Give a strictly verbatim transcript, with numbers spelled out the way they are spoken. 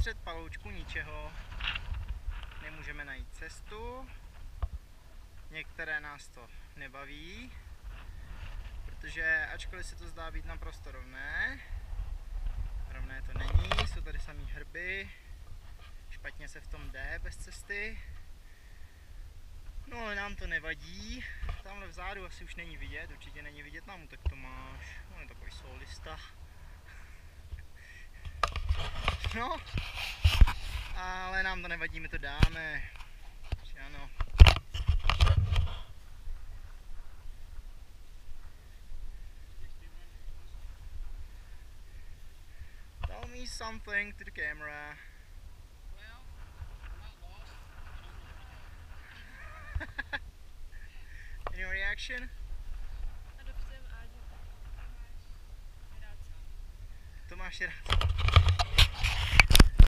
uprostřed paloučku ničeho nemůžeme najít cestu. Některé nás to nebaví, protože ačkoliv se to zdá být naprosto rovné, rovné to není, jsou tady samý hrby, špatně se v tom jde bez cesty. No ale nám to nevadí, tamhle vzadu asi už není vidět, určitě není vidět nám, tak to máš, on je takový solista. No, ale nám to nevadí, my to dáme, že ano. Tell me something to the camera. Well, I'm not lost. Any reaction? A dobře, a to máš rád sám. To máš rád.